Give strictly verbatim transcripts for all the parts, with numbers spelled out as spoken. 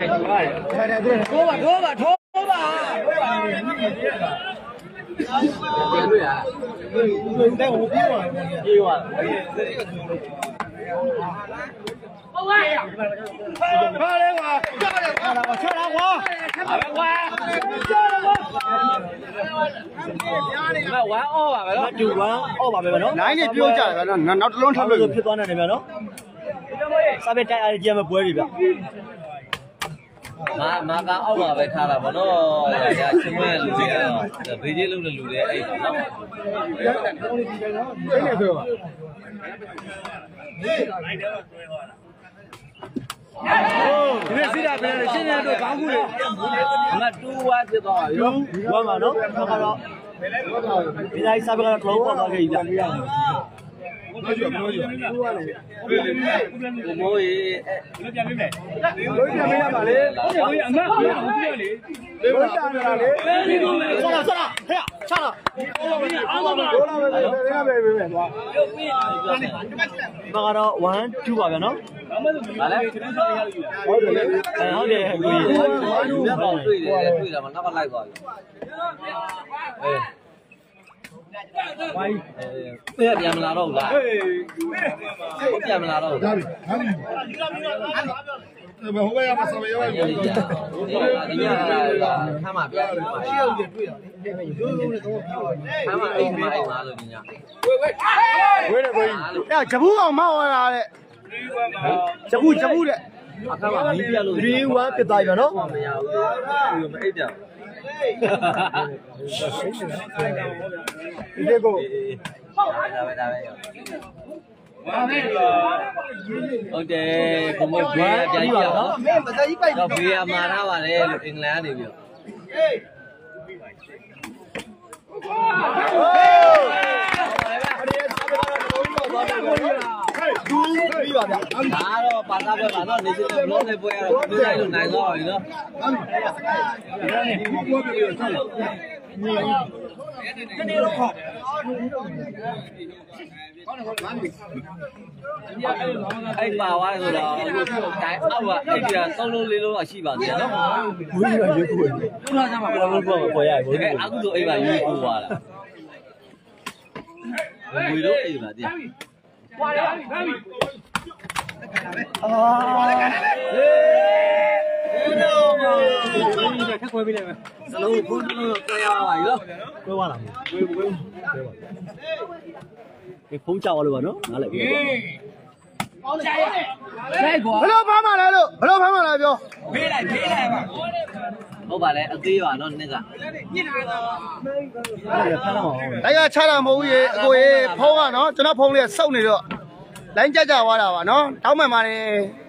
拖吧拖吧拖吧。带我逼我，逼我。快点我，快点我，我跳来我，快点我，我玩二吧，呗咯，就玩二吧，呗咯。哪一年比我家呗咯？那那都弄差不多。批多那边咯。啥别摘下去，没玻璃呗。马马刚二吧，呗，他了不咯？人家什么路的啊？这北京路的路的哎，真的是吧？哦，这边谁家别人现在都干活的，那都玩这个，有玩嘛喏，那个咯，现在啥别个头发都可以的。我没去，没去。我没去。你边没买？我边没买嘞。我边没买，俺俺俺边嘞。我边没买嘞。算了算了，哎呀，算了。俺们俺们人家没没买是吧？那个咯，one two吧，喏。哪来？好的，哎，好的，可以。对的，对的嘛，那个来过。哎。哎呀，别没拿到啦！我别没拿到。哪里？哪里？那么后边要把稍微要有。人家看嘛，别看嘛。看嘛，哎妈哎妈了，人家。喂喂喂！哎，这不好嘛我拿的。这不这不的。看嘛，你别路。你玩别打一个喏。没有，没一点。哈哈哈！这个，大卫大卫。ဟုတ်တယ်ဘုံဘွေးပြန်ကြည့်ရအောင်တော့ဘေးကမာထားပါလေလို့အင်္ဂလန်ကနေပြီးတော့ဒူးပြီးပါဗျာဒါတော့ပါသားပွဲပါတော့နေစတဲ့ဘလုံးနဲ့ပွဲရတော့ပြေးလိုက်လို့နိုင်သွားပါပြီနော်ဒီနေ့တော့ခေါ်အဲ့ပါသွားဆိုတော့တိုင်းအောက်ကအဲ့ဒီကသုံးလုံးလေးလုံးတော့ရှိပါသေးတယ်နော်ဘုရားရွေးကိုဘုရားကမှဘယ်လိုလုပ်ပေါ်ရဘုရားအခုဆိုအဲ့ပါရွေးကိုသွားတာဘယ်လိုအဲ့ပါတဲ့ဝါရပြီပြီအာဟေးဘုရားမခက်ခွဲပေးလိုက်မယ်စလုံးဘုန်းကြီးတို့ဆွဲရပါပြီနော်ဆွဲသွားလားဆွဲဆွဲဆွဲပါဒီဖုန်းကြောက်လို့ပါနော်နားလည်းပြောလိုက်ကွာဘယ်လိုဖမ်းမှလဲလို့ဘယ်လိုဖမ်းမှလဲပြောမေးလိုက်မေးလိုက်ပါဟုတ်ပါလေအသေးပါနော်နှစ်ကညစ်နေတာဖမ်းတော့လိုက်ကချတာမဟုတ်ဘူးရေအကိုရေဖုန်းကနော်ကျွန်တော်ဖုန်းလေးစုပ်နေတော့လိုင်းကြကြသွားတာပါနော်တောင်းမှန်ပါတယ်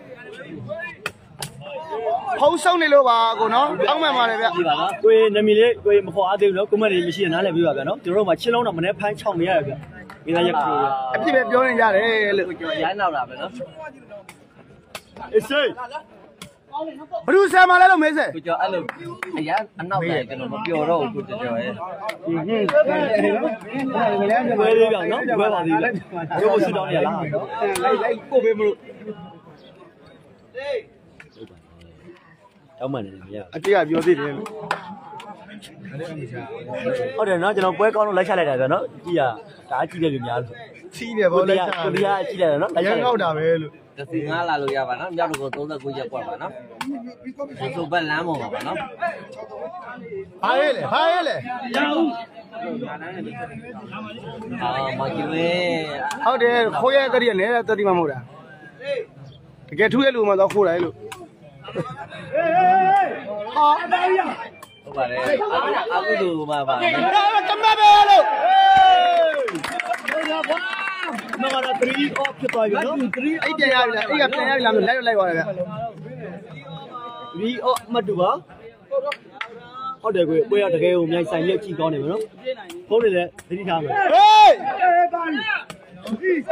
ဖုန်းစုပ်နေလို့ပါကိုနော်တောင်းမှန်ပါတယ်ဗျဒီပါနော်ကိုရေနမီလေးကိုရေမခေါ်အားသေးဘူးနော်ကွန်မန့်တွေမရှိရင်နားလည်ပေးပါဗျာနော်ကျွန်တော်တို့မှချင်းလုံးတော့မနေ့ဖမ်းချောင်းနေရတယ်ဗျမိသားရက်ကိုအဖြစ်ပဲပြောနေကြတယ်လို့ကျွန်တော်ရိုင်းနောက်တာပဲနော်အေးစေးဘလူးဆယ်မလဲလို့မေးစေကိုကျော်အဲ့လိုအရန်အနောက်တယ်ကျွန်တော်မပြောတော့ဘူးကိုကျော်ရဲ့ဟင်းဟင်းလည်းဝဲလေးကောင်နော်ဝဲပါသေးတယ်ရုပ်ကိုစစ်တောင်းနေရလားနော်လိုက်လိုက်ကိုပေးမလို့တောင်းမှန်တယ်မရအတိကပြောသေးတယ်လို့ဟုတ်တယ်နော်ကျွန်တော်ပွဲကောင်းလို့လိုက်ချလိုက်တာဗျာနော်ကြည့်ရဒါအကြည့်တယ်လို့များလို့ချီးတယ်ဗောလိုက်ချကိုတရားကြည့်တယ်နော်လိုက်ချငေါက်တာပဲလို့တစီငါလာလို့ရပါနော်မြောက်လို့ကို39ရက်ပွက်ပါနော်ဆိုဆိုဘက်လမ်းပေါ်ပါပါနော်ဟာရဲလေဟာရဲလေရအောင်အာမကျူလေဟုတ်တယ်ခိုးရဲတတိရနဲ့တတိမမဟုတ်တာတကယ်ထူးရဲ့လူမှတော့ခိုးတယ်လို့ဟာဟုတ်ပါလေအခုတို့မှာပါတမပဲလို့မကတရီအော့ဖြစ်သွားပြီနော်အဲ့ပြန်ရပြီလားအဲ့ကပြန်ရပြီလားလိုက်လိုက်သွားတယ်ဗျရီအော့မတူပါဟုတ်တယ်ကိုပွဲရတကယ်ကိုမြိုင်ဆိုင်လက်ကြည့်ကောင်းနေမှာနော်ဖုန်းနေလည်းသတိထားမယ်ဟေးဟေး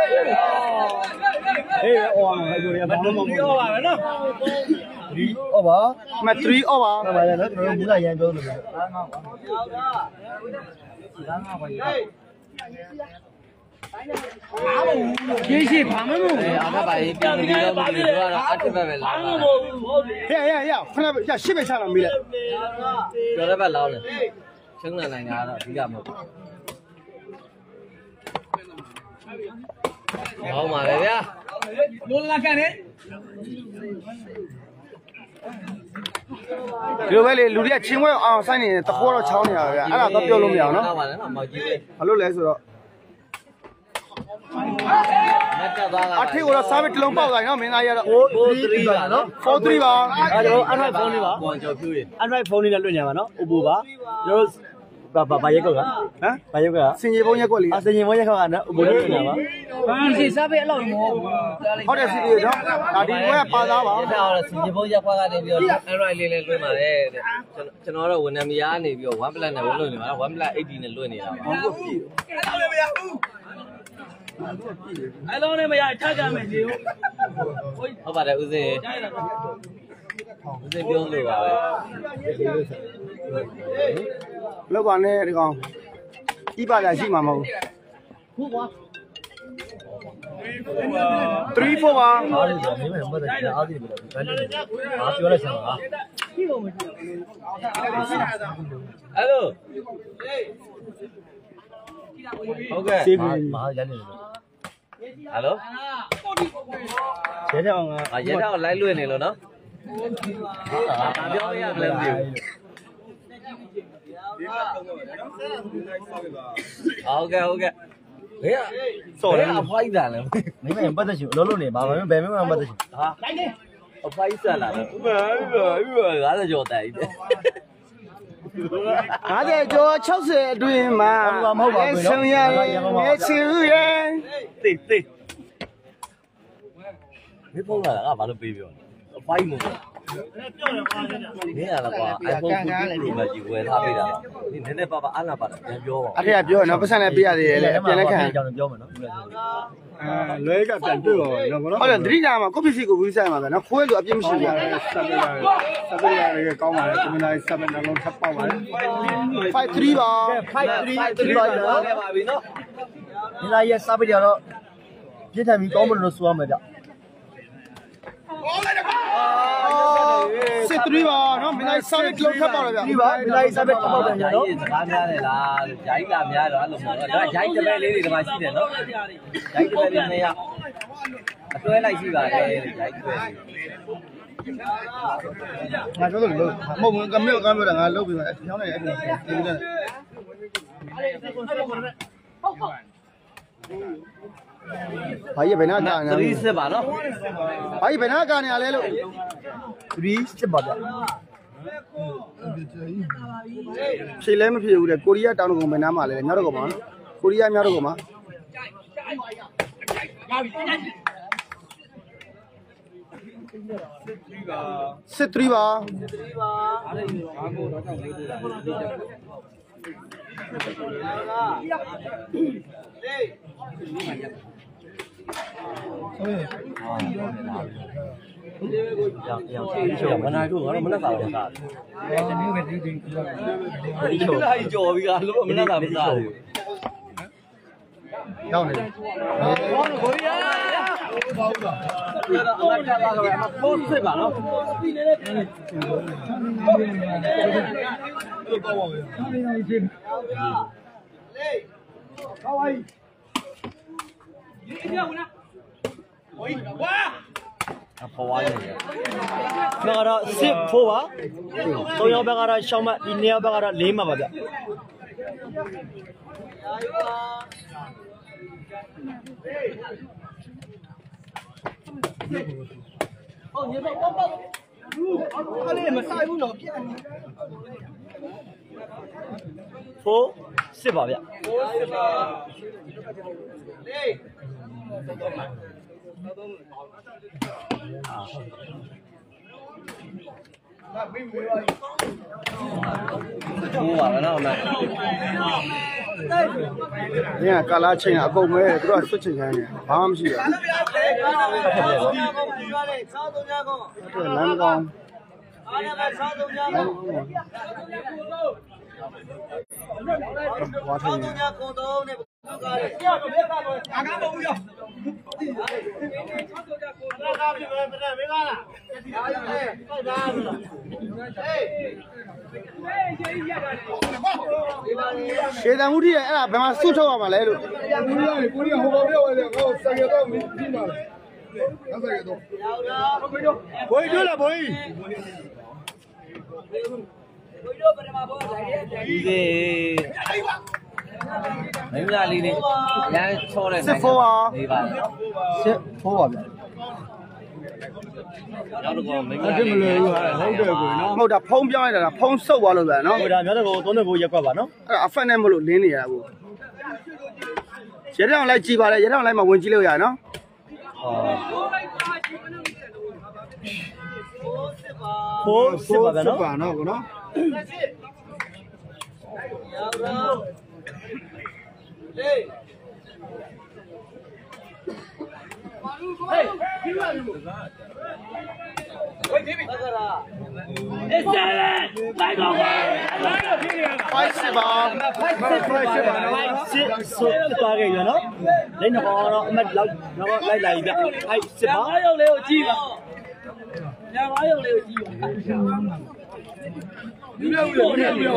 အော်ဟိုရဘာလို့မပြောပါနဲ့နော်ဒီအော်ပါမထရီအော်ပါဟုတ်ပါရဲ့နော်ကျွန်တော်တို့မူလာရန်ပြောလို့ဟုတ်ပါ天气旁门路。 哎，阿克巴伊边边都不离，是吧？阿克巴贝老了。 呀呀呀，看那呀西北上了没了？ 叫他别老了，成了那家了，比较么？好嘛，来呀！ 罗拉干的。 刘伟的陆地青蛙啊，三年都活了超年了，俺俩都标了没有呢？好多来说。啊，听我的三位这龙包的，然后没拿下了。 我我这里吧，喏， four three 吧。 啊，就安排房里吧，安排房里的论年吧，喏，五步吧，就把把把一个个，啊，把一个个， 新街坊也过来。 啊，新街坊也看看呢，五步论年吧。 反正三百老么？ 好的是的，那地我也八十吧。 现在好了，新街坊也花个那边，安排来来论嘛，哎，ကျွန်တော်တို့ဝန်ထမ်းများနေပြီးတော့ one plan နဲ့လွတ်နေမှာ one plan eighty နဲ့လွတ်နေတာပါအဲ့လုံးနဲ့မရထပ်ကြမယ်ဒီဟုတ်ပါတယ်ဦးစင်းဦးစင်းပြောလို့ပါပဲလောက်ပါနဲ့ဒီကောင်ဤပါလာရှိမှာမဟုတ်ဘူး three four ပါအားလို့ဆိုမင်းမမတဲ့အားသေးတယ်ဘယ်လိုလဲအားပြောလိုက်စမ်းပါအဲ့လိုဟုတ်ကဲ့မာရနေတယ်ဟယ်လိုရဲတောင်ကအာရဲတောင်လိုက်လွှင့်နေလို့နော်အာပြောရမလဲမသိဘူးဟုတ်ကဲ့ဟုတ်ကဲ့ဘယ်ဆော်လဲအဖိုင်းတန်လဲမင်းမပတ်သက်ရှင်လုံးလုံးနေပါမင်းဘယ်မင်းမပတ်သက်ရှင်ဟာအဖိုင်းဆက်လာတယ်ဥပ္ပါဥပ္ပါဥပ္ပါငါးကြော်တိုင်တယ်ငါးဆယ်ကျော်၆၀အတွင်းမှာဆုံရရဲ့ချူရဲ့သိသိမင်းဖုန်းလာတာကဘာလို့ပေးပြောလဲအဖိုင်းမို့မင်းရလားကွာ iPhone Pro Max ကြီးဝယ်ထားပေးတာတော့ဒီနည်းနည်းပါပါအားလာပါတာပြန်ပြောပါအဲ့ဒါပြောနော်ပတ်စံနဲ့ပေးရသေးတယ်လေပြန်လက်ခံအကြောင်းပြောမယ်နော်အာလွဲကပြန်တွေ့ပါတော့နော်ဟုတ်တယ်သတိထားမှာကိုပစ္စည်းကိုဝီးဆိုင်မှာပဲနော်ခိုးရလို့အပြစ်မရှိဘူးဆက်ပြရတယ်ဆက်ပြရတယ်ကောင်းပါလေကွန်ပျူတာဆက်ပြနှလုံးထပ်ပေါက်ပါလေfive three ပါ five three three ပါနော်ခဲ့ပါပြီနော်ဒီလာရဲ့စားပြကြတော့ပြစ်ထန်ပြီးကောင်းမလို့ဆိုရမယ်ဗျစစ်တရီပါနော်မင်းလိုက်စားပြီးလုံးထပ်ပါလားဗျဒီပါမင်းလိုက်စားပြီးထပ်ပါတယ်နော်စကားများတယ်လားဂျိုင်းကများတော့အဲ့လိုပေါ့နော်ဒါဂျိုင်းတပည့်လေးတွေဒီမှာရှိတယ်နော်ဂျိုင်းတပည့်လေးနှစ်ယောက်အတွဲလိုက်ရှိပါတယ်ဂျိုင်းတပည့်လေးငါပြောလို့လို့မဟုတ်ဘူးကမြောက်ကမ်းပြောတာငါလုပ်ပြီးမှအချောင်းလိုက်အဲ့ဒီဒီလိုဘာကြီးဘယ်နာကာနေလဲthreeစစ်ပါနော်ဘာကြီးဘယ်နာကာနေရလဲလို့ threeစစ်ပါဗျဖြေလဲမဖြေဘူးတဲ့ကိုရီးယားတောင်တကုံဘယ်နာမှာလဲမြောက်တကုံမှာကိုရီးယားမြောက်တကုံမှာစစ်တရီပါမနာတို့ကတော့မနက်စာပဲစားတယ်။ဒီမျိုးပဲဒီဒီဒီချိုးလိုက်ကြော်ပြီးကလို့မနက်စာမစားဘူး။ရောက်နေတယ်။ဟောကိုရီးယား။ဘာလို့လဲ။ဒီတော့အမတ်ကလာတော့အမတ်ပို့စစ်ပါနော်။ပြီးနေတယ်။ဒီတော့ပါပဲ။ဒီနေ့ဒီ။လေ။ဟောဝိုင်း။ဒီပြောင်းလား။ဝိုင်းဝါအဖွားရတယ်။ဒါကတော့စစ်ဖို့ပါ။သုံးယောက်ဘက်ကတော့ရှောင်းမဒီနှစ်ယောက်ဘက်ကတော့လေးမှပါဗျ။ဟုတ်ညတော့ပေါ့ပေါ့ခလေးမဆိုင်ဘူးတော့ပြန်ဖို့စစ်ပါဗျဖို့စစ်ပါလေးဘူးပါနော်အမညကာလာချိန်အကုန်မဲသူတို့ဆွတ်ချိန်ခိုင်းနေဘာမှမရှိဘူးလမ်းကောင်းအားလည်းမစားတော့ကြဘူးဘာထိုင်谁在屋里？哎呀，别嘛手抽嘛来了。 过年红包票我我三个多没进嘛了，两三个多。可以丢了，可以。 ဒီမင်းသားလေးလေးရမ်းချောတဲ့စစ်ဖိုးပါနေပါစစ်ဖိုးပါဗျာနောက်တော့မင်းအဲ့သားဒီလေးမလို့ဟုတ်တယ်ကိုနော်ဟုတ်တာဖုံးပြောင်းလိုက်တာဖုံးဆုပ်သွားလို့ဗျာနော်ဟိုဒါမြောက်တော့သုံးတဲ့ဘိုးရက်ကွက်ပါနော်အဲ့ဒါအဖက်နဲ့မလို့လင်းနေရတာကိုရတဲ့အောင်လိုက်ကြည့်ပါလေရတဲ့အောင်လိုက်မှဝင်ကြည့်လို့ရနော်ဖိုးစစ်ပါဗျာနော်ပါနော်ကိုနော်ဖိုက်စစ်ပါဖိုက်စစ်ဖိုက်စစ်ပါနော်ဖိုက်စစ်ဆိုသွားကြရနော်လိမ့်တော့တော့အမတ်လောက်တော့လိုက်လာပြီဗျဖိုက်စစ်ပါရုပ်လေးကိုကြည့်ပါညမရုပ်လေးကိုကြည့်ပါဒီလိုမျိုးဒီလိုမျိုး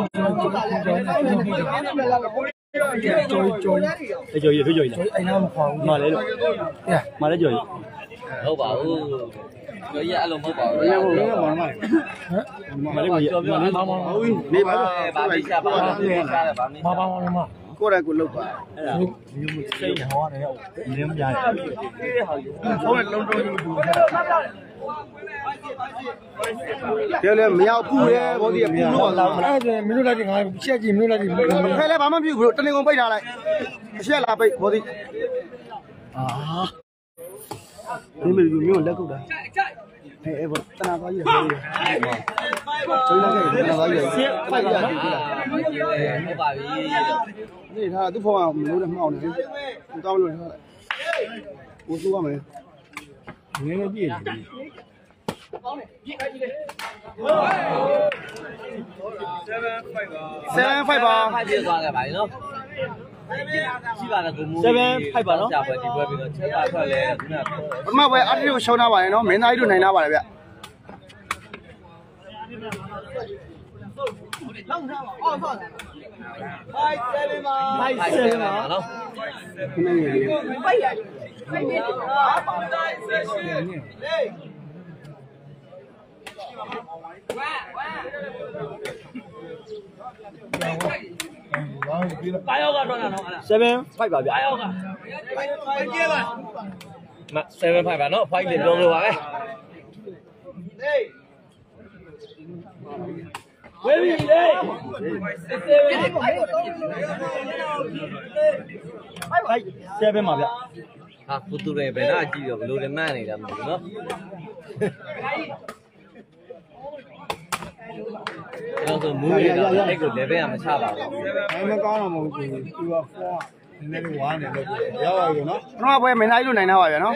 ကြော်ရကြော်ရလားအိမ်နာမခေါ်ဘူးမလဲလို့မလဲကြော်ရဟုတ်ပါဘူးတို့ရအဲ့လိုမဟုတ်ပါဘူးဘယ်လိုလဲဘာမှမလဲကိုကြော်ပြောနေပါမဟုတ်ပြီနေပါဗာမိချပါလားမိချတယ်ဗာမိချပါပါမကိုယ်တိုင်ကိုလုတ်ပါအဲ့ဒါစိတ်ဟောတယ်ဟုတ်နင်းမကြတယ်ဖုံးနဲ့လုံးလုံးယူတယ်လေမရောက်ဘူးလေဘောဒီကပူလို့လာအဲ့ဒါမင်းတို့လိုက်ငါချက်ကြည့်မင်းတို့လိုက်ခဲလဲဘာမှမဖြစ်ဘူးတနင်္ဂနွေပိတ်ထားလိုက်အချက်လာပိတ်ဘောဒီအာဒီမလူမျိုးလက်ကုတ်တာအေးအေးဘောတနာသွားကြီးတယ်ဆိုလာခဲ့တနာသွားကြီးစစ်ဖိုက်ပါနော်ဟုတ်ပါပြီနေထားသူ့ဖုန်းကမလို့လည်းမှောက်နေတယ်သူတောင်းလို့ထားလိုက်ကိုစိုးရမယ်ငင်းပြည့်တယ် seven five ပါဖိုက်ပြသွားခဲ့ပါလေနော်ရှိပါလားကိုမိုးကြာပွဲဒီပွဲပြီးတော့ချက်ပါထွက်လဲခုနပထမပွဲအတ္တိကိုရှုံးထားပါတယ်နော်မင်းသားကြီးတို့နိုင်ထားပါတယ်ဗျဖိုက်စစ်ပါနော်ခဏနေလေးကာယောကတော့နော်အဲ့ဒါ7 5ပါဗျာကာယောကမ7ဖိုက်ပါနော်ဖိုက်လေးပြောလို့ပါပဲဝေးပြီလေဖိုက်7ပါဗျာဟာဖူတူရဲဘယ်တော့ကြည့်တော့ဘလို့လဲမှန်းနေတာမသိဘူးနော်တော့ဆိုမူးရတော့အဲ့ကို level ကမချပါဘူးအဲ့မကောင်းတော့မဟုတ်ဘူးသူကဖုန်းကနည်းနည်းဝါနေလို့ရောက်ပါပြီနော်ပထမပွဲမင်းသားကြီးတို့နိုင်ထားပါဗျာနော်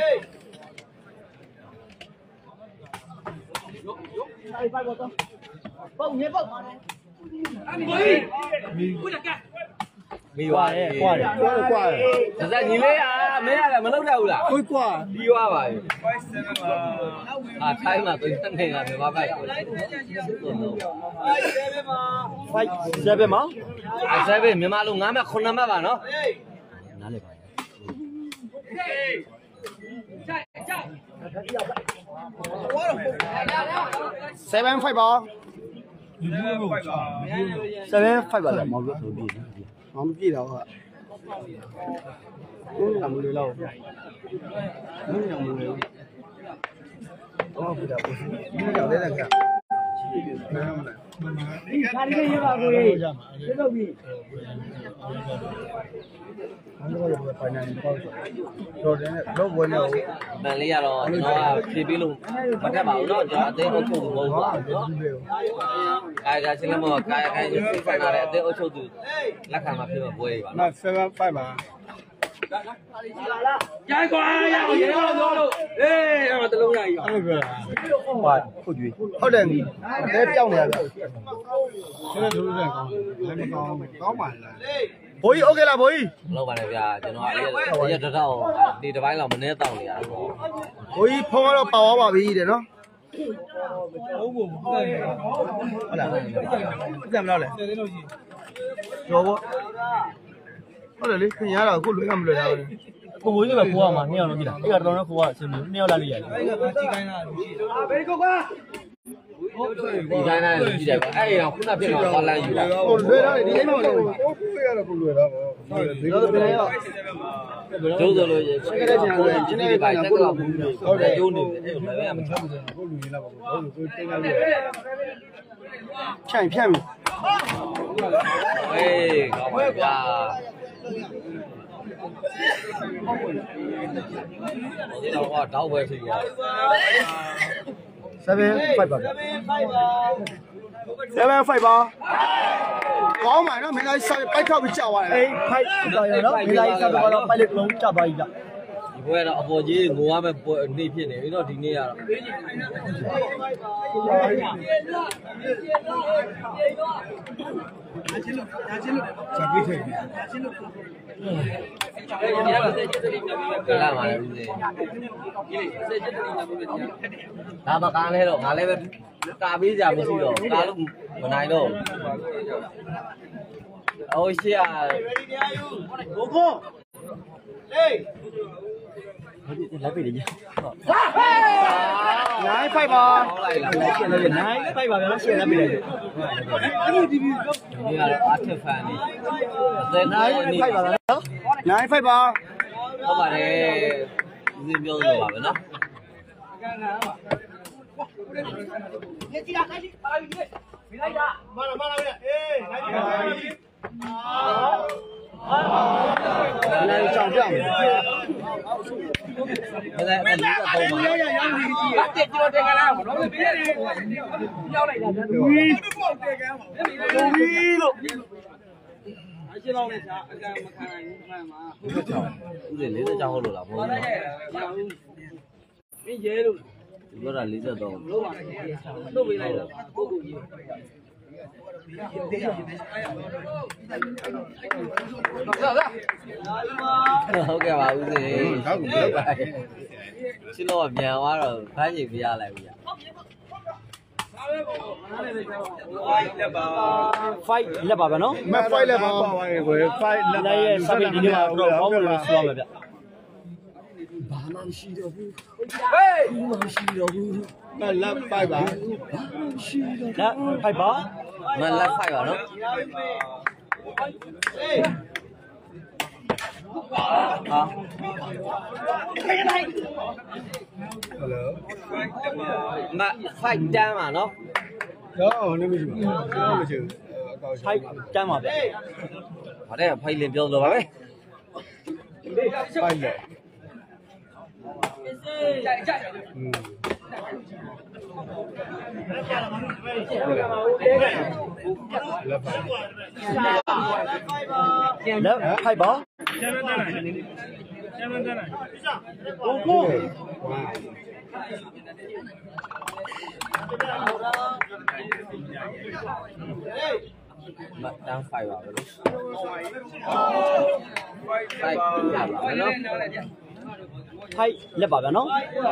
မိသွားတယ်ကွာတယ်ကွာကွာဇက်ညီလေးอ่ะမင်းရတယ်မလုပ်တတ်ဘူးလားကိုကွာပြီးသွားပါပြီအာထိုင်းမှာသူနေကမြန်မာဘက်ကိုဖိုက်7ပါအဲဆဲပဲမြန်မာလိုငါးမှခုနှစ်မှတ်ပါနော်နားလေပါ seven five ပါ 7 5ပါဗျာမောင်တို့ဆိုပြီးဘာမကြည့်တော့ဟာဘယ်လိုမလဲလောက်ဘယ်လိုမလဲတော့ပြတာပေါ့ဒီကြောင့်လည်းကနားမလားဒီခါလေးရပါကိုရေပြတော့ပြီအဲ့ဒါကဖိုင်နယ်ပေါ့တော့တယ်တော့ဝင်တော့ဗန်လေးကတော့ကျွန်တော်ကဖြေပြီးလို့မတတ်ပါဘူးเนาะကျွန်တော်အသေးအုပ်ချုပ်သူမဟုတ်ပါဘူးเนาะကာယကချင်းလည်းမဟုတ်ကာယကချင်းစိတ်ဆိုင်လာတဲ့အသေးအုပ်ချုပ်သူလက်ခံမှာဖြစ်မှာပွဲတွေပါမเนาะ seven five ပါရိုက်ကွာရအောင်ရေတော့တော့လို့အေးအဲ့မှာတလုံးရည်ရောအဲ့လိုပြောတာဟာခုတ်ကြွေးဟုတ်တယ်အဲပြောင်းနေရဗျဆဲဆိုးတဲ့ကောင်းလည်းမကောင်းကောင်းပါလားဘိုးကြီးโอเคလားဘိုးကြီးလောက်ပါနဲ့ဗျာကျွန်တော်အဲ့ရတော့ဒီတစ်ပိုင်းလောက်မနေတော့နေရတော့ဘိုးကြီးဖုန်းကတော့ပါသွားပါပြီတဲ့နော်ဟုတ်လားကြံမလို့လဲကျော်ဘောဟုတ်တယ်လေခင်ရတာကိုလွယ်ကမလွယ်တာပဲကိုဘိုးကြီးပဲခိုးရမှာနှစ်ယောက်လုံးကြည့်တာအဲ့ကတော့တော့ခိုးရအဆင်ပြေနှစ်ယောက်လာလို့ရတယ်အဲ့ကကြည့်ခိုင်းတာဘေးကုတ်ကဒီတိုင်းနဲ့ကြည့်တယ်ကွာအဲ့ရောခုနဖြစ်တော့သွားလန်းယူတာဟိုလွယ်တာဒီအိမ်မှာလေဟိုကိုရတော့ကိုလွယ်တာပေါ့ဟုတ်တယ်ဒီလိုပဲရောကျိုးဆိုလို့ရဆက်ကြတဲ့ပြန်လို့ကျင်းနေပါစက်ကတော့ဘူးဟုတ်တယ်ကျိုးနေတယ်အဲ့လိုလည်းမချဘူးကိုလူကြီးလာပါဘူးကိုကိုတင်းလာလို့ဖြန့်ဖြန့်ပြီအေးကောင်းပါဗျာဒီတော့တော့ပဲဖြစ်သွား seven five ပါဗျ seven five ပါကောင်းပါနော်မင်းသားစားပိုက်ထောက်ပြီးကြောက်သွားတယ်အေးဖိုက်ကြောက်ရနော်မင်းသားစားတော့ပိုက်လေးလုံးကြောက်သွားပြီဗျဒီဘွဲတော့အပေါ်ကြီးငိုရမယ်နေဖြစ်နေပြီတော့ဒီနေ့ကတော့ဇာပိထိတ်ကလာမှာလေဦးစေးဒါမကားလဲတော့ငါလည်းပဲကာပေးကြမရှိတော့ကားလို့မနိုင်တော့အိုးရှေ့ဘိုးကိုလေလက်ပိတ်လေ nine five ပါလိုက်လာ nine five ပါဗျာရှေ့လက်ပိတ်လိုက်အဲ့ဒီဒီဒီကတော့အာထက်ဖန်နေအသက် nine five ပါနော် nine five ပါဟုတ်ပါတယ်ဦးစင်းပြောလို့ပါပဲနော်နေကြည့်လိုက်ကြည့်ပါပြီမင်းလိုက်တာမလာမလာဗျအေးနိုင်ပြီအာလည်းကြောင်ပြမယ်မလဲမလေးတော့ပေါ့ရရရရကြီးတက်ကြောတက်ကြလားမလို့ပြေးတယ်ရောက်လိုက်တာဗျာဝီးပေါက်တက်ကြမှာဝီးလို့အရှင်းတော့လည်းအကံမခံနိုင်ဘူးမှန်ပါဦးလေးလေးကြောင်ဟုတ်လို့လားမဟုတ်ဘူးမင်းရဲလို့ဒီတော့လေးဆက်တော့လို့ပါလို့ပေးလိုက်တော့ပုဂ္ဂိုလ်ကြီးဟုတ်ကဲ့ပါဦးစေဟုတ်ကဲ့ပါရှင်းတော့မြန်သွားတော့ဖမ်းကြည့်ပြရလိုက်ပြီ five လက်ပါဗျာနော်မ five လက်ပါပါရဲ့ကွယ် five လက်ရဲ့ submit ဒီနေ့မှာတော့ကောင်းလို့ဆိုရမှာဗျဘာမှမရှိတော့ဘူးဟေးဘာမှမရှိတော့ဘူးမလက် five ပါရှိတော့လက် five ပါမလက် five ပါနော်ဟာဟယ်လိုမ five တန်းပါနော်တော့နေမရှိဘူးမရှိဘူးအကောက် five တန်းပါဗျဟာတဲ့ five လင်းပြောလို့ပါပဲ five လေကြိုက်ကြိုက်อืมလက်ပါလက် five ပါကျန်တန်းလိုက်ကျန်တန်းလိုက်ကိုကိုဝါမတန်း five ပါပဲလို့ five ပါပါနော် five လက်ပါဗျာနော်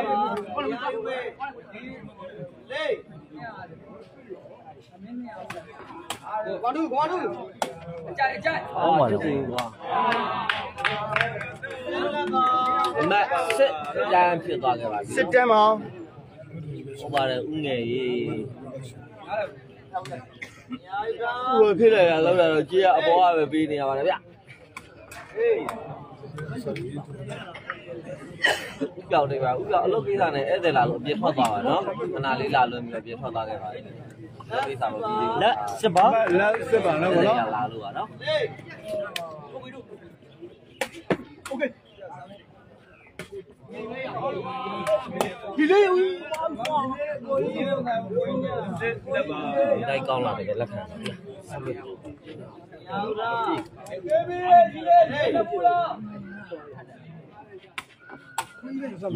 ကွာတူကွာတူကြိုက်ကြိုက်အောင်းပါလေကွာမစစ်တန်းဖြစ်သွားခဲ့ပါပြီစစ်တန်းပါဟုတ်ပါတယ်ဦးငယ်ကြီးဦးဖြစ်တယ်လောက်တာတော့ကြေးရအပေါ်ကပဲပေးနေရပါတယ်ဗျဟေးဦးပြောင်းနေပါဦးပြောင်းအလုပ်ကိစ္စနဲ့ဧည့်သည်လာလို့အပြည့်ထွက်သွားပါနော်ခဏလေးလာလွန်ပြီးတော့ပြည့်ထွက်သွားခဲ့ပါတယ်ကိစ္စမပြီးသေးဘူးလက်စစ်ပါလက်စစ်ပါနော်ဘောလာလို့ပါနော်โอเคဒီလေးဦးတိုက်ကောင်းလာတယ်လက်ခံဟုတ်လားဒီလေးဒီလေးဒီပူလားဟုတ်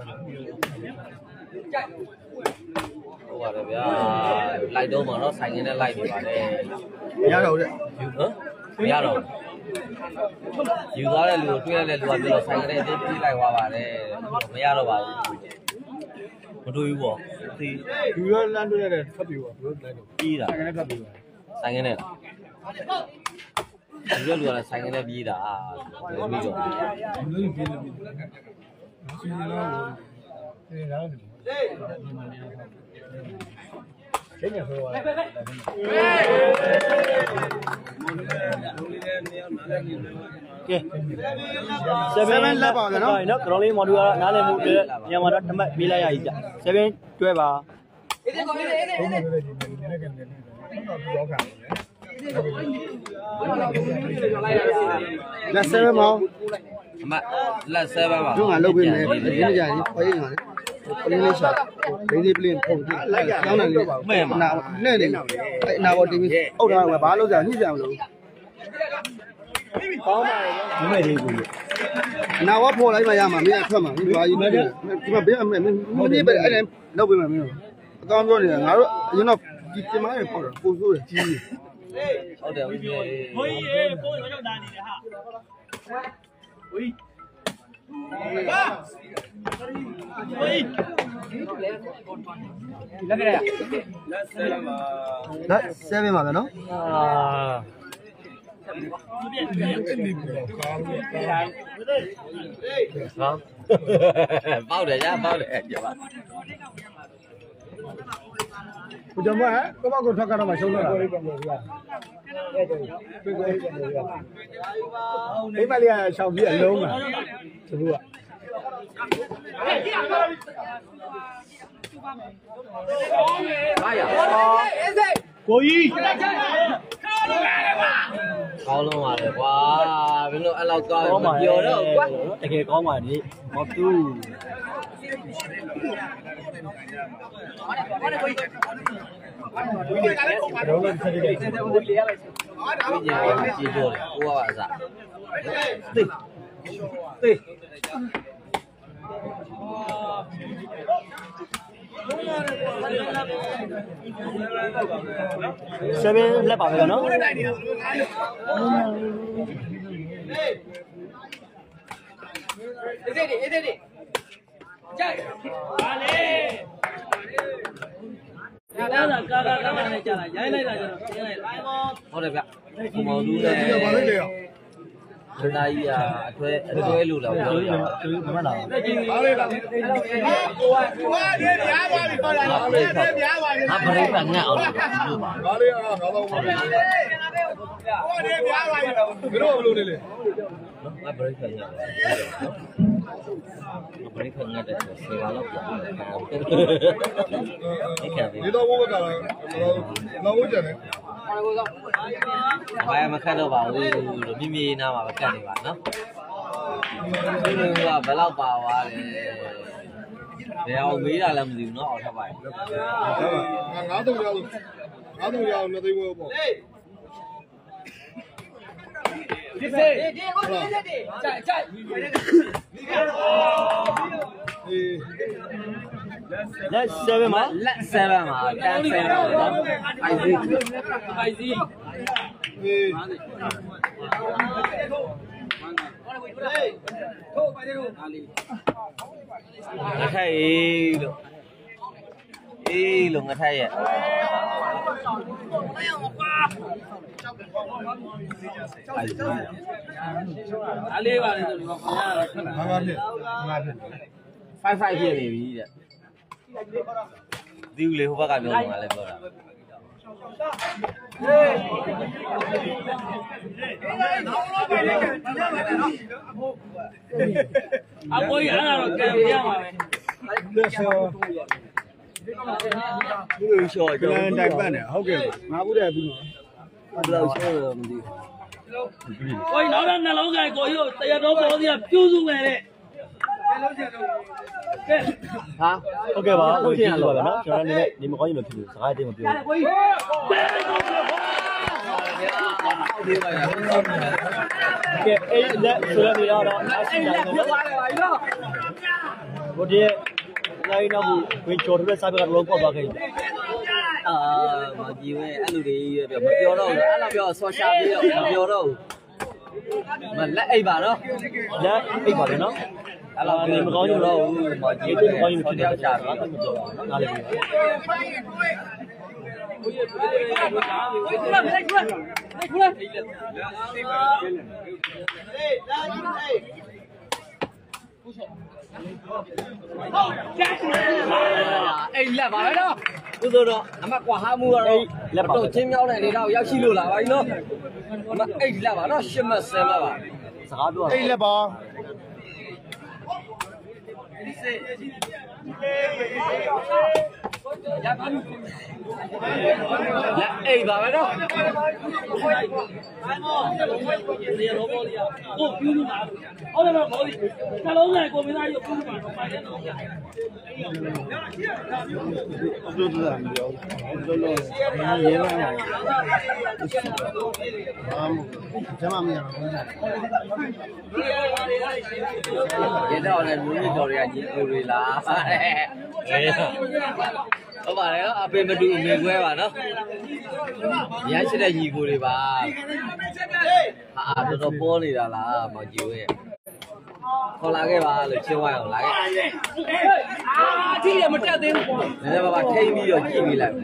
ပါတယ်ဗျာလိုက်တော့မှာနော်ဆိုင်ရင်းနဲ့လိုက်နေပါတယ်မရတော့တဲ့ဟမ်မရတော့ယူသွားတဲ့လူကိုတွေ့ရတဲ့လူကပြောတော့ဆိုင်ကလေးအတင်းပြေးလိုက်သွားပါတယ်မရတော့ပါဘူးမတွေ့ဘူးပေါ့ဒီယူရလမ်းတွေ့ရတဲ့ဖတ်ပြီးပါဘယ်လိုလဲတော့ပြေးတာဆိုင်ကနေဖတ်ပြီးပါဆိုင်ကလေးဒီလိုလူကလည်းဆိုင်ကလေးပြေးတာပြီးတော့ဘယ်လိုပြေးလဲပြေးစီလာစီလာတယ်ကျင်းရဆိုပါကဲ seven လက်ပါဗျာနော်နော်ကရောင်းလေးမော်ဒူကနားလည်မှုတွေမြန်မာတော့တမတ်ပေးလိုက်ရည်ဗျ seven တွဲပါအေးဒီကောင်လေးအေးဒီအေးဒီလက် seven မောင်အမလက်ဆဲပါပါတို့ကလုတ်ပေးမယ်ဒီနေ့ကြာရင်ခွေးရင်ကလေပလင်းလေးရှာလေးလေးပလင်းဖုန်ကြည့်လိုက်ကျောင်းတယ်လေးနာနဲ့နေအဲ့နာပေါ်တီဗီအုပ်ထားမှာဘာလို့ကြာညှိကြမလို့ကောင်းပါရဲ့ဒီမဲ့လေးကိုအနာဝဖော်လိုက်မှရမှာမင်းအထွက်မှာမင်းဘာကြီးဒီမှာဘေးအမေမင်းဒီပဲအဲ့လုတ်ပေးမယ်မင်းအကောင်းပြောနေတာငါတို့အရင်တော့ဒီကျမရဲ့ဖော်တာပို့ဆိုးတယ်ကြီးဟုတ်တယ်ဦးကြီးဘိုးကြီးရေဘိုးရောက်တာနေတယ်ဟာဝီးဟာဝီးလက်ကြရလက်ဆယ်ပါလက် seven ပါဗျာနော်အာ ပေါက်တယ်ရပေါက်တယ်ကြပါဘုရားမကဘာကိုထွက်ကြတော့မှရှုံးတော့တာမိမလေးကရှောင်ပြီးအလုံးမှာသူကကိုကြီးကောင်းလုံးပါလေကွာဘယ်လိုအဲ့လောက်ကောင်းမပြောတော့ကွာတကယ်ကောင်းပါနေမော်တူတော့လည်းဆက်ကြည့်တယ်ဝိညာဉ်ကြည့်ပြောတယ်ကိုကပါစားသိသိ seven လက်ပါပဲနော်အေးဒီအေးဒီကြိုက်ပါလေကာကာကာကာကာနဲ့ကြာလာရိုင်းလိုက်တာကျတော့ကျင်းလိုက်လိုက်မောဟုတ်တယ်ဗျကိုမောင်လူလည်းဘာလို့လဲရောစတာကြီးကအထွဲအထွဲလို့တော့ပြောရအောင်သူမလာဘူးဘာလဲလားကိုကကိုကဒီများပါပြီခေါ်လာတယ်များပါပြီအပရိပန်ငတ်အောင်လို့ပါဘာလဲအားငါတော့ဘာလဲကိုကဒီများပါပြီဘယ်တော့ဘလို့နေလဲအပရိပန်ငတ်အပရိပန်ငတ်တဲ့ဆေးကတော့ပြန်တယ်ဒီတော့ဘုရားကလည်းတော့ဘုရားနဲ့ဘာမှမခတ်တော့ပါဘူးလို့မိမိနားမှာပဲကတ်နေပါနော်ဒီလိုကဘယ်လောက်ပါသွားလဲဘယ်အောင်မေးတာလည်းမသိဘူးเนาะအော်ထပ်ပါရဲ့ငါငါတော့ရလို့ငါတော့ရအောင်နှစ်သိန်းဝယ်ပေါ့ဒီစေဒီဒီကိုဒီစေဒီကြိုက်ကြိုက်အေးလက် seven မှာလက်ဆယ်ပါမှာတန်းဆယ်ပါနော်အိုင်စီအိုင်စီအေးထိုးပါလေတို့အားလေးငါထိုက်အေးလို့အေးလို့ငါထိုက်ရဲ့အားလေးပါလေတို့ဒီမှာခေါ်ရတာခဏငါငါဖြစ်ငါဖြစ် five five ဖြစ်နေပြီတဲ့ဒီဦးလေဟိုဘက်ကပြောနေမှာလည်းပြောတာအကိုကြီးအဲ့ဒါတော့ကံပြရမှာပဲလက်ဆောသူ့လိုရှော့ကျွန်တော်တိုင်ပတ်နေဟုတ်ကဲ့ငါဘူးတဲ့ပြီးတော့ဘယ်လောက်ရှော့တော့မသိကိုကြီးနောက်တော့နှလုံးကိုင်ကိုကြီးတို့တရားတော်ပေါ်စီကပြူးစုမယ်တဲ့ကဲဟာဟုတ်ကဲ့ပါဟုတ်ရှင်ရလို့ပါနော်ကျွန်တော်လည်းနေမကောင်းရင်လို့ဖြစ်လို့စကားအတင်းမပြောဘူးကိုကြီးကဲအဲ့လက်ဆိုရနေတော့အစီအစဉ်တော့ဘိုဒီလိုက်တော့ဝင်ချော်တဲ့စားပြကတော့ပေါက်သွားခဲ့တယ်အာမကြည့်ဝဲအဲ့လိုတွေပြောမပြောတော့ဘူးအဲ့လိုပြောဆော့ရှာပြီးတော့မပြောတော့ဘူးမလက်အိပ်ပါနော်လက်အိပ်ပါလေနော်အဲ့တော့မကောင်းကြတော့ဘူးမကြီးမကောင်းဘူးတယောက်ချပါတော့မပြောပါဘူးနားလည်ပြီအိမ်လက်ပါပဲနော်သူတို့တော့အမကွာဟာမှုကတော့လက်တော့ချင်းမြောင်းတဲ့နေတော့ရောက်ရှိလို့လာပါပြီနော်အမအိမ်လက်ပါနော်ရှစ်မတ်ဆယ်မတ်ပါစကားပြောအိမ်လက်ပါလက်အိမ်ပါပဲနော်ကိုပြူးနေတာဟုတ်တယ်မဟုတ်ဘူးနှလုံးသားကိုမင်းသားရုပ်ပြူးမှာတော့ပိုင်တယ်နော်ပြောတာမပြောဘူးလောလောရေးလာတယ်အာကျမမရဘူးရေတော့လည်းလူမျိုးတော်တွေကညီကိုတွေလားဟုတ်ပါတယ်နော်အပေမတူအမေခွဲပါနော်ရမ်းရှိတဲ့ညီကိုတွေပါအာတော်တော်ပေါ်နေတာလားမောင်ကြီးရဲ့ခေါ်လာခဲ့ပါလို့ချင်းဝိုင်းအောင်လာခဲ့အာအထီးရမတက်သေးဘူးနည်းနည်းပါးပါထိမ့်ပြီးတော့ကြည့်ပြီးလိုက်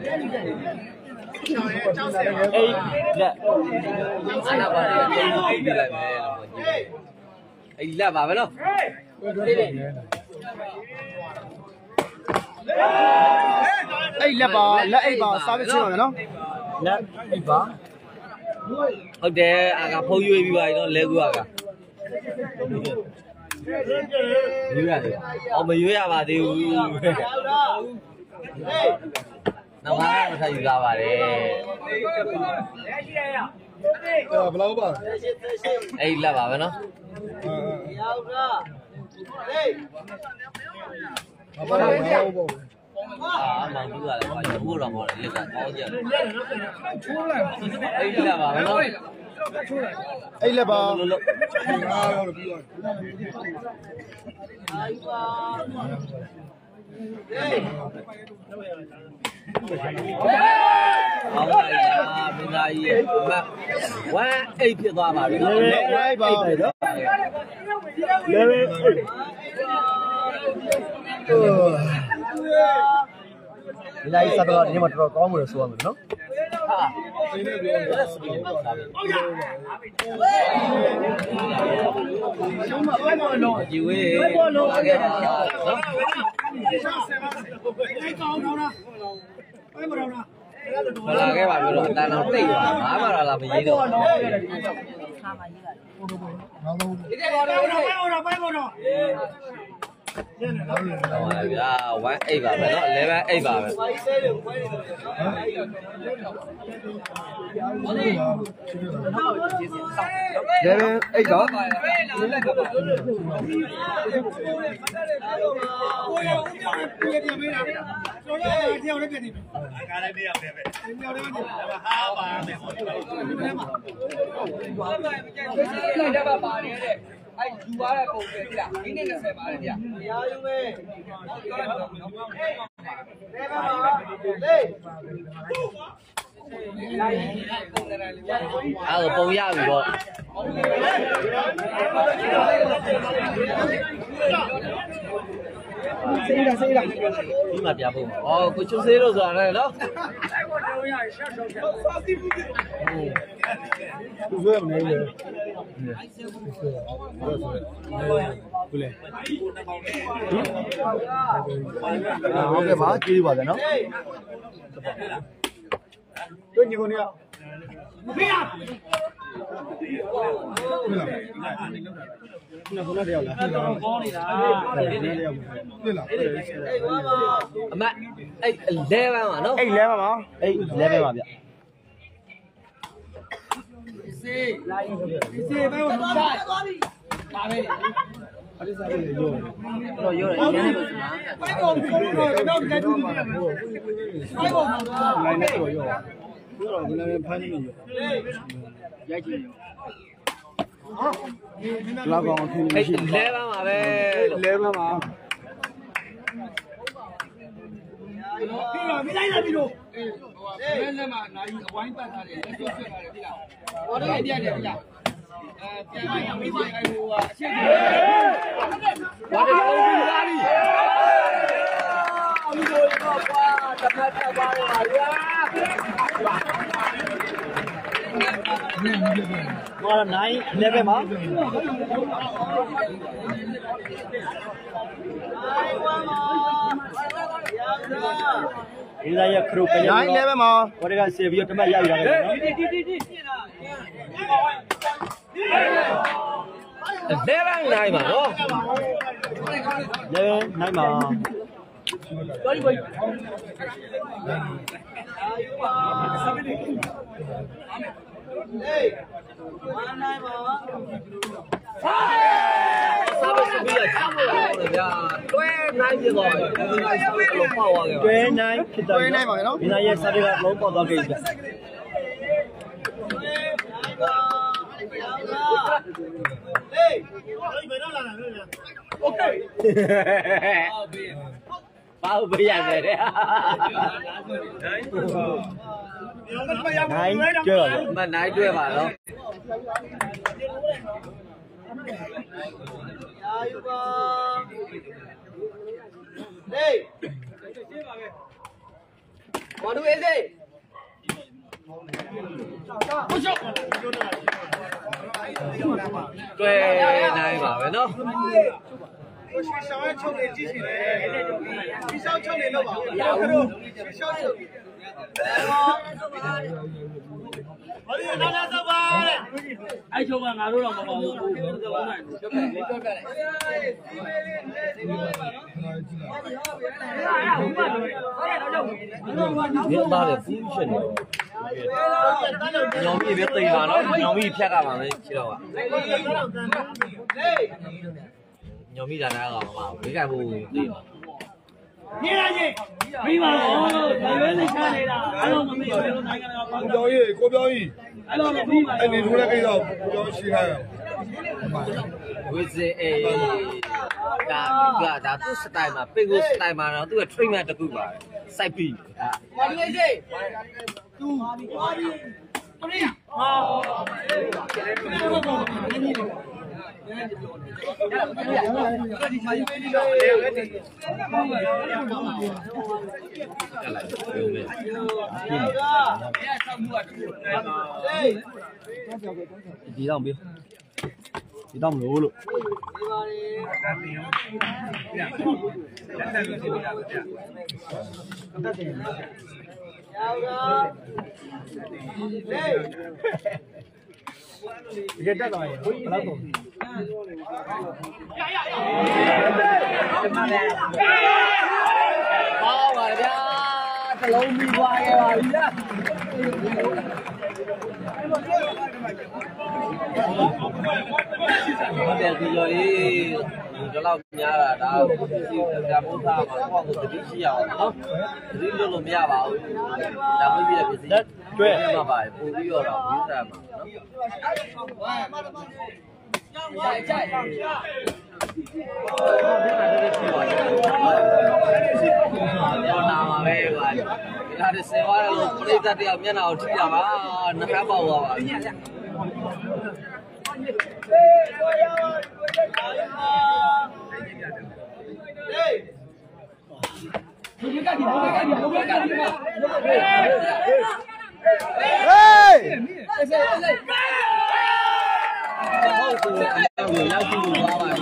အေးလက်အနာပါလေးထိမ့်ပြီးကြည့်လိုက်မယ်လို့မောင်ကြီးအဲ့ဒီလက်ပါပဲနော်အဲ့လက်ပါလက်အိပ်ပါစားပြီးချင်းပါနော်လက်အိပ်ပါဟုတ်တယ်အာကဖုံးရွေးပြီးပါပြီနော်လဲကူအာကရွေးရတယ်အော်မရွေးရပါသေးဘူးနောက်မှာမထယူလာပါတယ်ဘယ်လောက်ပါအဲ့လက်ပါပဲနော်ရောက်တာဟေးဘာပါလဲဘာပါအာမောင်ကြီးကလည်းဘာလို့ဘိုးတော်မော်တယ်လက်ကကောင်းကြတယ်ချိုးလိုက်အဲ့ဒီလက်ပါပဲနော်အဲ့လက်ပါလို့လို့အားရောပြီးသွားအာယူပါဟေးဟုတ်ပါလားမင်းသားကြီးရဲ့ဝမ်းအိတ်ဖြစ်သွားပါပြီနော်လေဝိုင်းပါနော်လေလေဒီလိုက်စားတော့ဒီမှာတော်တော်ကောင်းမှုလို့ဆိုရမယ်နော်ဟာဒီဝေးလာခဲ့ပါနော်လာခဲ့ပါပြီတော့အတန်းတော့တိတ်ပါဘာမှလာမရေးတော့နောက်တော့ဒီကဘာလို့ပဲဟိုတော့ပဲဟိုတော့ဟုတ်ပါဗျာone eightပါပဲเนาะeleven eightပါပဲ eleven eightကကိုရဦးပြောင်းကိုရပြန်ပေးတာကျွန်တော်ရတယောက်လည်းပြန်နေပြီကားလည်းတယောက်လည်းပဲတယောက်လည်းဟာပါမယ်ဟောဒီမှာဘာမှမကြိုက်ဘူးလိုက်တော့ပါတယ်တဲ့အဲ့ယူသွားတဲ့ပုံပဲပြမိနစ်၂၀ပါတယ်ဗျာမရယူပဲအဲ့တော့ပုံရပြီပေါ့စေးတာစေးတာဒီမှာပြဖို့။အော်ကိုချုံစေးလို့ဆိုတာလည်းနော်။သူဆွဲမနေဘူးလေ။ဘူးလေ။ဟုတ်ကဲ့ပါကျေးဇူးပါဗျာနော်။တို့ညီကိုနေရဖေးရနော်ခုနတယောက်လားကောင်းနေတာတွေ့လားအမအဲ့elevenပါနော်အဲ့elevenပါအဲ့elevenပါဗျစေးစေးဘယ်လိုစားသွားပြီပါပဲအဲ့ဒီစားလေးရောတော့ရောရင်းနေလို့ဘယ်ကောင်ကိုတော့တော့ကြည့်ကြည့်ရမယ်ဘယ်ကောင်လိုင်းနဲ့တော့ရောပြောတော့ဘယ်လိုဖမ်းနေရောရိုက်ကြည့်ရောလာကောင်အထင်းမရှိဘူးelevenပါပဲ elevenပါပြီးတော့မိလိုက်လာပြီတော့အေးလက်လက်မှာနာကြီးအဝိုင်းပတ်ထားတယ်လက်ဆွဲဆွဲထားတယ်ပြီလားဟောတယ်ပြရတယ်ပြီလား Ngồi nãy level mà bây giờ crew cái nine level mà có cái xe video tụi mày giao ra cái level này mà nó level này mà sao bây giờ chắc rồi nha quê này gì rồi quê này quê này mà nó bây giờ sao bây giờ lỗ bỏ tao cái gì bao bây giờ này đấy này chưa rồi mà này chưa vào đâu đây mà đuôi gì quê này bảo với nó 我去上海抽的机器人，你想抽的了吧？要不就想抽。我哋拿拿走吧。 ai抽mà ngã luôn mà bảo biết bao để phun chuyển nhóm gì biết tình mà nó nhóm gì phép cả mà đấy chứ đâu ạ nhóm gì đàn nào mà với cả bù gì mà 你来去，没嘛哦，台湾的车来了，哎呦，我们有有哪个那个？ 郭标义，郭标义， 哎呦，我们哎，你出来可以到郭标西看。 với gì đã đã đã tu style mà pegu style mà nó tu là train mà được mà sai pi mà đuôi gì? Tu. tí đồng biết tí đồng lúa luôn Get that away. Hello. oh my god cái lông mi qua cái bà đi á có tiền thì rồi đi cho lao nhà là đã ra bố tha mà có một cái gì nào đó đi luôn luôn nhà bảo đã mới biết cái gì Đất quê nhưng mà phải phụ đi rồi là biết ra mà con nào mà về vậy là để xem qua luôn đây ta đi làm như nào thì là mà nó khá bầu rồi Hey! người lao chung vào mà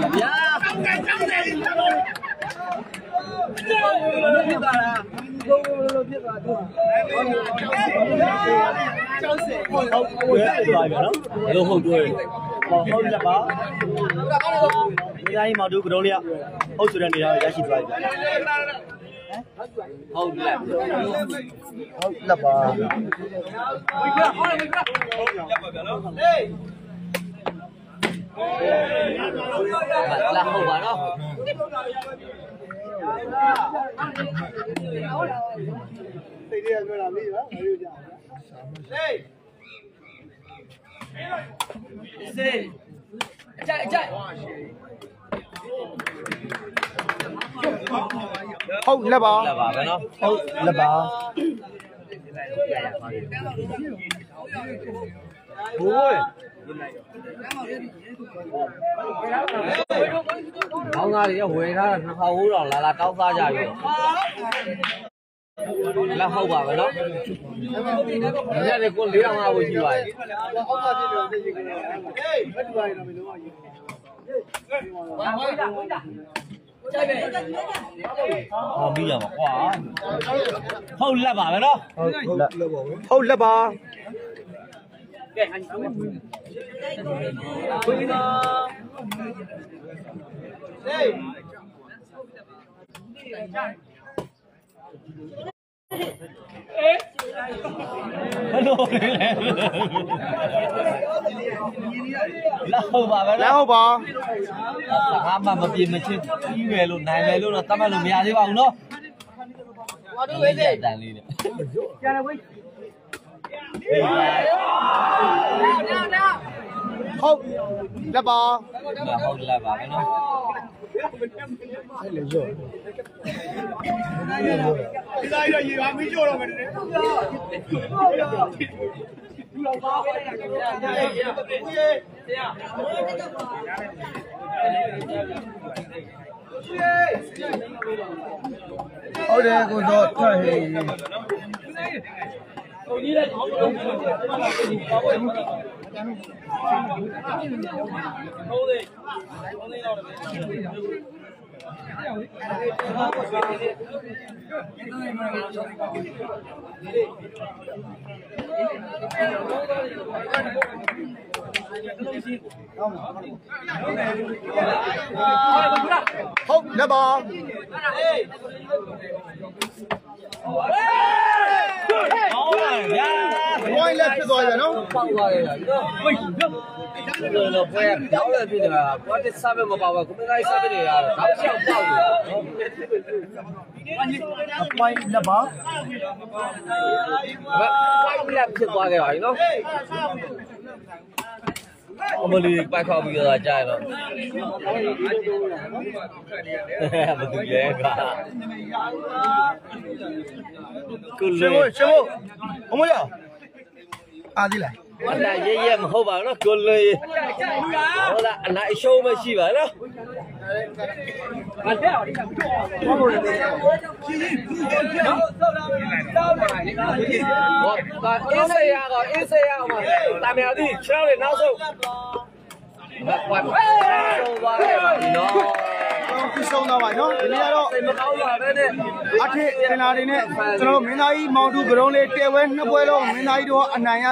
đâu không đuổi còn không là có bây giờ mà đuổi đâu liền ông chủ任đi ra giá trị rồi không làm Không, lập à. làm không phải đâu chạy chạy Không, lập à. là bảo với nó Không, lập à. ui ကောင်းသားတွေဝယ်ထားတာနှစ်ခါဝိုးတော့လာလာတောင်းစားကြပြီလက်ဟုတ်ပါပဲနော်ဒီနေ့လေကိုလေးအောင်ငါ့ကိုကြည့်ပါရဲ့အောက်ကပြည့်တယ်သိချင်တယ်ဟေးမတူပါရင်တော့မလို့ပါဘူးဘာဟေးတာဟေးတာကြိုက်ပဲဟောပြီးရမှာကွာဟုတ်လက်ပါပဲနော်ဟုတ်လက်ပါကဲဟန်ဆောင်ဘူးနာဟေးဘယ်လိုလဲလာဟုတ်ပါပဲလာဟုတ်ပါငါမှမပြေမချင်းကြီးပဲလို့နိုင်မယ်လို့တော့တတ်မှတ်လို့မရသေးပါဘူးနော်ဟောတို့ဝေးစေတန်လေးနဲ့ကြာတယ်ဝေးဟုတ်လက်ပါဟုတ်လက်ပါပဲနော်အဲ့လေရောဒီသားရရေပါမင်းကြောတော့မယ်တဲ့လူတော်ပါဟုတ်တယ်ကိုတော့ထွက်ဟေးကိုကြီးလည်းဟုတ်တယ်ဟုတ်တယ်ဟုတ်လက်ပါဝိုင်းလက်ဖြစ်သွားရနော်ပေါက်သွားရနော်ဝိုင်းတော့ဘယ်ကြောက်လဲဖြစ်နေတာကွာတစ်စားပဲမပါဘူးကိုမင်းစားပဲနေရတာတောက်ချောက်ပေါက်တယ်အပိုင်းလက်ပါဝိုင်းလက်ဖြစ်သွားခဲ့ပါပြီနော်အမလီပိုက်ခေါက်ပြီးတော့ကြားရတော့မတူရဲကွာကိုလေရှင်ရှင်အမရအားဒီလားဘာလဲရဲရဲမဟုတ်ပါဘူးနော်ကိုလေဟုတ်လားအနိုင်ရှုံးမရှိပါနော်ဘာတဲ့အော်ဒီကဘောလို့လေနော်ဆောက်လာတောင်းပါလေဟောဒါအင်းစေရကအင်းစေရအောင်ပါတာမြော်ဒီချောင်းလေနောက်ဆုံးဘာဘာဆုံးသွားတယ်နော်ဒီဆုံးတော့ပါနော်ဒီနေ့ကတော့မကောင်းပါပဲနဲ့အထက်တင်လာတွေနဲ့ကျွန်တော်မင်းသားကြီးမောင်တူကရုံးလေးတဲဝဲနှစ်ပွဲလုံးမင်းသားကြီးတို့အနိုင်ရ